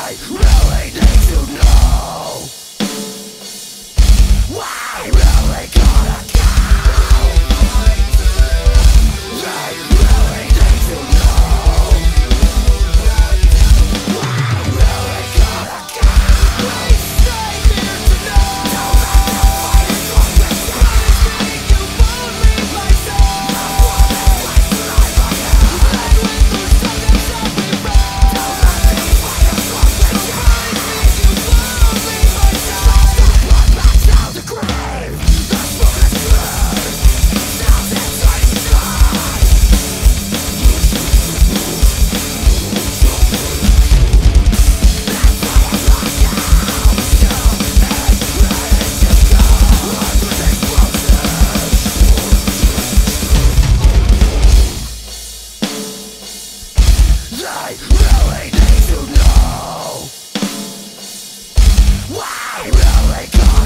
really need to know. We really gotta go. They really need to know. We really gotta go. We stay here tonight. Don't let them fight us like this. Promise me you won't leave my side. I wanna waste the life I have. Play with those struggles that we run. Don't let them fight us like this. Promise me you won't leave my side. Stop one back down the grave. The smoke is cleared. Sounds inside the sky. That's why I'm locked down. Still is ready to go. Armed with explosives. They really need to know. We really got